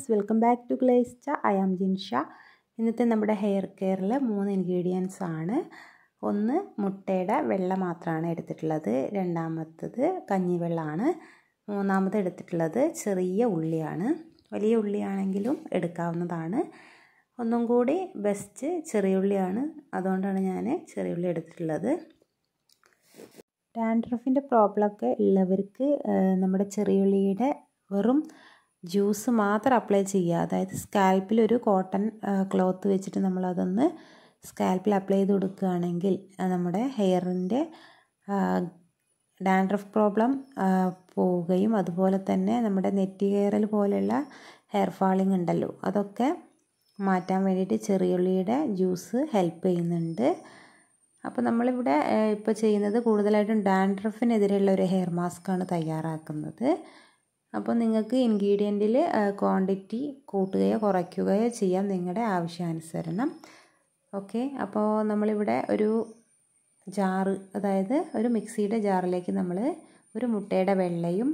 welcome back to Glazed. I am Jinsha. ഇന്നത്തെ നമ്മുടെ hair കെയറിൽ 3 ഇൻഗ്രീഡിയൻസ് ആണ്. ഒന്ന് മുട്ടയുടെ വെള്ള മാത്രമാണ് എടുത്തിട്ടുള്ളത്, രണ്ടാമത്തേത് കഞ്ഞിവെള്ളമാണ്, മൂന്നാമത് എടുത്തിട്ടുള്ളത് ചെറിയ ഉള്ളിയാണ്. വലിയ ഉള്ളിയാണെങ്കിലും എടുക്കാവുന്നതാണ്. ഒന്നും കൂടി ബെസ്റ്റ് ചെറിയ ഉള്ളിയാണ്, അതുകൊണ്ടാണ് ഞാൻ ചെറിയ ഉള്ളി എടുത്തിട്ടുള്ളത്. ഡാൻഡ്രഫിൻ്റെ പ്രോബ്ലമൊക്കെ ഉള്ളവർക്ക് നമ്മുടെ ചെറിയുള്ളിയുടെ വെറും ജ്യൂസ് മാത്രം അപ്ലൈ ചെയ്യുക. അതായത് സ്കാൽപ്പിൽ ഒരു കോട്ടൺ ക്ലോത്ത് വെച്ചിട്ട് നമ്മളതൊന്ന് സ്കാൽപ്പിൽ അപ്ലൈ ചെയ്ത് കൊടുക്കുകയാണെങ്കിൽ നമ്മുടെ ഹെയറിൻ്റെ ഡാൻഡ്രഫ് പ്രോബ്ലം പോവുകയും അതുപോലെ തന്നെ നമ്മുടെ നെറ്റി ഹെയറിൽ പോലെയുള്ള ഹെയർ ഫാളിങ് ഉണ്ടല്ലോ, അതൊക്കെ മാറ്റാൻ വേണ്ടിയിട്ട് ചെറിയുള്ളിയുടെ ജ്യൂസ് ഹെൽപ്പ് ചെയ്യുന്നുണ്ട്. അപ്പോൾ നമ്മളിവിടെ ഇപ്പോൾ ചെയ്യുന്നത് കൂടുതലായിട്ടും ഡാൻഡ്രഫിനെതിരെയുള്ള ഒരു ഹെയർ മാസ്കാണ് തയ്യാറാക്കുന്നത്. അപ്പോൾ നിങ്ങൾക്ക് ഇൻഗ്രീഡിയൻറ്റിൽ ക്വാണ്ടിറ്റി കൂട്ടുകയോ കുറയ്ക്കുകയോ ചെയ്യാം നിങ്ങളുടെ ആവശ്യാനുസരണം. ഓക്കെ, അപ്പോൾ നമ്മളിവിടെ ഒരു ജാറ്, അതായത് ഒരു മിക്സിയുടെ ജാറിലേക്ക് നമ്മൾ ഒരു മുട്ടയുടെ വെള്ളയും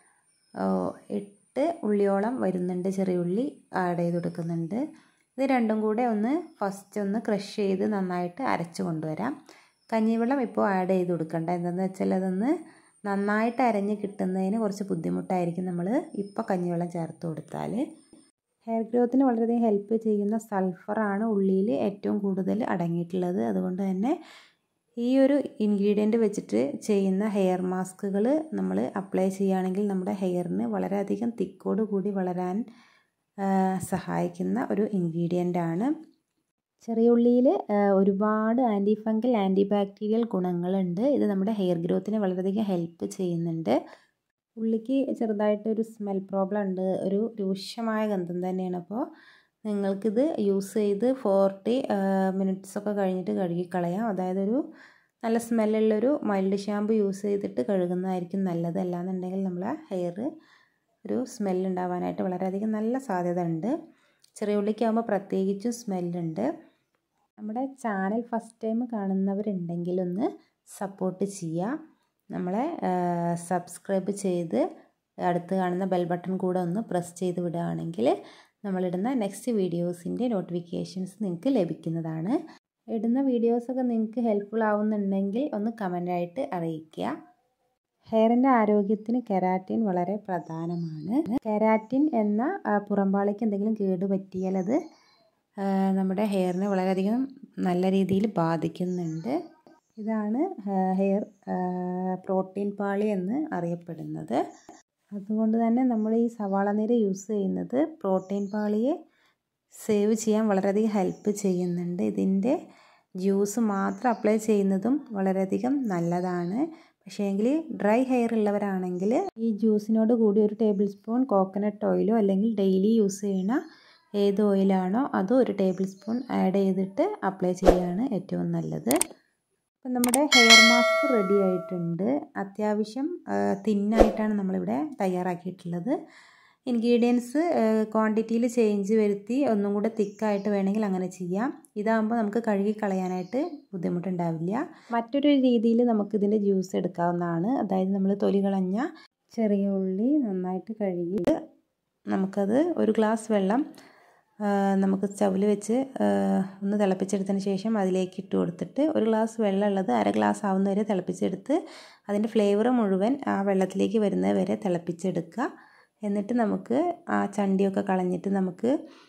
8 ഉള്ളിയോളം വരുന്നുണ്ട് ചെറിയ ഉള്ളി ആഡ് ചെയ്ത് കൊടുക്കുന്നുണ്ട്. ഇത് രണ്ടും കൂടെ ഫസ്റ്റ് ഒന്ന് ക്രഷ് ചെയ്ത് നന്നായിട്ട് അരച്ച് കൊണ്ടുവരാം. കഞ്ഞിവെള്ളം ഇപ്പോൾ ആഡ് ചെയ്ത് കൊടുക്കണ്ട, എന്താണെന്ന് വെച്ചാൽ അതൊന്ന് നന്നായിട്ട് അരഞ്ഞ് കിട്ടുന്നതിന് കുറച്ച് ബുദ്ധിമുട്ടായിരിക്കും നമ്മൾ ഇപ്പോൾ കഞ്ഞിവെള്ളം ചേർത്ത് കൊടുത്താൽ. ഹെയർ ഗ്രോത്തിന് വളരെയധികം ഹെൽപ്പ് ചെയ്യുന്ന സൾഫറാണ് ഉള്ളിയിൽ ഏറ്റവും കൂടുതൽ അടങ്ങിയിട്ടുള്ളത്. അതുകൊണ്ട് തന്നെ ഈ ഒരു ഇൻഗ്രീഡിയൻറ്റ് വെച്ചിട്ട് ചെയ്യുന്ന ഹെയർ മാസ്കുകൾ നമ്മൾ അപ്ലൈ ചെയ്യുകയാണെങ്കിൽ നമ്മുടെ ഹെയറിന് വളരെയധികം തിക്കോട് കൂടി വളരാൻ സഹായിക്കുന്ന ഒരു ഇൻഗ്രീഡിയൻ്റാണ്. ചെറിയ ഉള്ളിയിൽ ഒരുപാട് ആൻറ്റി ഫംഗൽ ആൻറ്റി ബാക്ടീരിയൽ ഗുണങ്ങളുണ്ട്. ഇത് നമ്മുടെ ഹെയർ ഗ്രോത്തിനെ വളരെയധികം ഹെൽപ്പ് ചെയ്യുന്നുണ്ട്. ഉള്ളിക്ക് ചെറുതായിട്ടൊരു സ്മെൽ പ്രോബ്ലം ഉണ്ട്, ഒരു രൂക്ഷമായ ഗന്ധം തന്നെയാണ്. അപ്പോൾ നിങ്ങൾക്കിത് യൂസ് ചെയ്ത് 40 മിനിറ്റ്സൊക്കെ കഴിഞ്ഞിട്ട് കഴുകിക്കളയാം. അതായത് ഒരു നല്ല സ്മെല്ലുള്ളൊരു മൈൽഡ് ഷാമ്പു യൂസ് ചെയ്തിട്ട് കഴുകുന്നതായിരിക്കും നല്ലത്. അല്ലാന്നുണ്ടെങ്കിൽ നമ്മളെ ഹെയർ ഒരു സ്മെല്ലുണ്ടാവാനായിട്ട് വളരെയധികം നല്ല സാധ്യത ഉണ്ട്. ചെറിയ ഉള്ളിക്കാകുമ്പോൾ പ്രത്യേകിച്ചും സ്മെല്ലുണ്ട്. നമ്മുടെ ചാനൽ ഫസ്റ്റ് ടൈം കാണുന്നവരുണ്ടെങ്കിൽ ഒന്ന് സപ്പോർട്ട് ചെയ്യുക. നമ്മളെ സബ്സ്ക്രൈബ് ചെയ്ത് അടുത്ത് കാണുന്ന ബെൽ ബട്ടൺ കൂടെ ഒന്ന് പ്രസ് ചെയ്ത് വിടുകയാണെങ്കിൽ നമ്മളിടുന്ന നെക്സ്റ്റ് വീഡിയോസിൻ്റെ നോട്ടിഫിക്കേഷൻസ് നിങ്ങൾക്ക് ലഭിക്കുന്നതാണ്. ഇടുന്ന വീഡിയോസൊക്കെ നിങ്ങൾക്ക് ഹെൽപ്ഫുൾ ആവുന്നുണ്ടെങ്കിൽ ഒന്ന് കമൻ്റായിട്ട് അറിയിക്കുക. ഹെയറിൻ്റെ ആരോഗ്യത്തിന് കെരാറ്റിൻ വളരെ പ്രധാനമാണ്. കെരാറ്റിൻ എന്ന പുറംപാളിക്ക് എന്തെങ്കിലും കേട് പറ്റിയാൽ അത് നമ്മുടെ ഹെയറിനെ വളരെയധികം നല്ല രീതിയിൽ ബാധിക്കുന്നുണ്ട്. ഇതാണ് ഹെയർ പ്രോട്ടീൻ പാളി എന്ന് അറിയപ്പെടുന്നത്. അതുകൊണ്ട് തന്നെ നമ്മൾ ഈ സവാള നീര് യൂസ് ചെയ്യുന്നത് പ്രോട്ടീൻ പാളിയെ സേവ് ചെയ്യാൻ വളരെയധികം ഹെൽപ്പ് ചെയ്യുന്നുണ്ട്. ഇതിൻ്റെ ജ്യൂസ് മാത്രം അപ്ലൈ ചെയ്യുന്നതും വളരെയധികം നല്ലതാണ്. പക്ഷേ എങ്കിൽ ഡ്രൈ ഹെയർ ഉള്ളവരാണെങ്കിൽ ഈ ജ്യൂസിനോട് കൂടി 1 ടേബിൾ സ്പൂൺ കോക്കനട്ട് ഓയിലോ അല്ലെങ്കിൽ ഡെയിലി യൂസ് ചെയ്യുന്ന ഏത് ഓയിലാണോ അതോ 1 ടേബിൾ സ്പൂൺ ആഡ് ചെയ്തിട്ട് അപ്ലൈ ചെയ്യുകയാണ് ഏറ്റവും നല്ലത്. അപ്പം നമ്മുടെ ഹെയർ മാസ്ക് റെഡി ആയിട്ടുണ്ട്. അത്യാവശ്യം തിന്നായിട്ടാണ് നമ്മളിവിടെ തയ്യാറാക്കിയിട്ടുള്ളത്. ഇൻഗ്രീഡിയൻസ് ക്വാണ്ടിറ്റിയിൽ ചേഞ്ച് വരുത്തി ഒന്നും കൂടെ തിക്കായിട്ട് വേണമെങ്കിൽ അങ്ങനെ ചെയ്യാം. ഇതാകുമ്പോൾ നമുക്ക് കഴുകി കളയാനായിട്ട് ബുദ്ധിമുട്ടുണ്ടാവില്ല. മറ്റൊരു രീതിയിൽ നമുക്കിതിൻ്റെ ജ്യൂസ് എടുക്കാവുന്നതാണ്. അതായത് നമ്മൾ തൊലി കളഞ്ഞ ചെറിയ ഉള്ളി നന്നായിട്ട് കഴുകി നമുക്കത് 1 ഗ്ലാസ് വെള്ളം നമുക്ക് സ്റ്റൗവിൽ വെച്ച് ഒന്ന് തിളപ്പിച്ചെടുത്തതിന് ശേഷം അതിലേക്ക് ഇട്ട് കൊടുത്തിട്ട് 1 ഗ്ലാസ് വെള്ളം ഉള്ളത് 1/2 ഗ്ലാസ് ആവുന്നവരെ തിളപ്പിച്ചെടുത്ത് അതിൻ്റെ ഫ്ലേവർ മുഴുവൻ ആ വെള്ളത്തിലേക്ക് വരുന്നത് വരെ തിളപ്പിച്ചെടുക്കുക. എന്നിട്ട് നമുക്ക് ആ ചണ്ടിയൊക്കെ കളഞ്ഞിട്ട് നമുക്ക്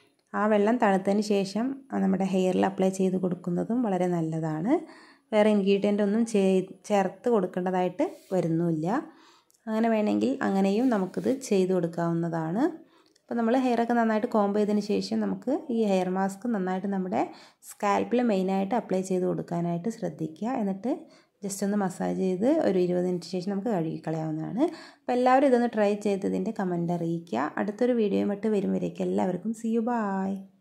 ആ വെള്ളം തണുത്തതിന് ശേഷം നമ്മുടെ ഹെയറിൽ അപ്ലൈ ചെയ്ത് കൊടുക്കുന്നതും വളരെ നല്ലതാണ്. വേറെ ഇൻഗ്രീഡിയൻ്റ് ഒന്നും ചേർത്ത് കൊടുക്കേണ്ടതായിട്ട് വരുന്നില്ല. അങ്ങനെ വേണമെങ്കിൽ അങ്ങനെയും നമുക്കിത് ചെയ്ത് കൊടുക്കാവുന്നതാണ്. അപ്പോൾ നമ്മൾ ഹെയറൊക്കെ നന്നായിട്ട് കോംബ് ചെയ്തതിന് ശേഷം നമുക്ക് ഈ ഹെയർ മാസ്ക് നന്നായിട്ട് നമ്മുടെ സ്കാൽപ്പിൽ മെയിനായിട്ട് അപ്ലൈ ചെയ്ത് കൊടുക്കാനായിട്ട് ശ്രദ്ധിക്കുക. എന്നിട്ട് ജസ്റ്റ് ഒന്ന് മസാജ് ചെയ്ത് ഒരു 20 മിനിറ്റ് ശേഷം നമുക്ക് കഴുകിക്കളയാവുന്നതാണ്. അപ്പോൾ എല്ലാവരും ഇതൊന്ന് ട്രൈ ചെയ്തതിൻ്റെ കമൻ്റ് അറിയിക്കുക. അടുത്തൊരു വീഡിയോയുമായിട്ട് വരും വരേക്കും എല്ലാവർക്കും see you, bye.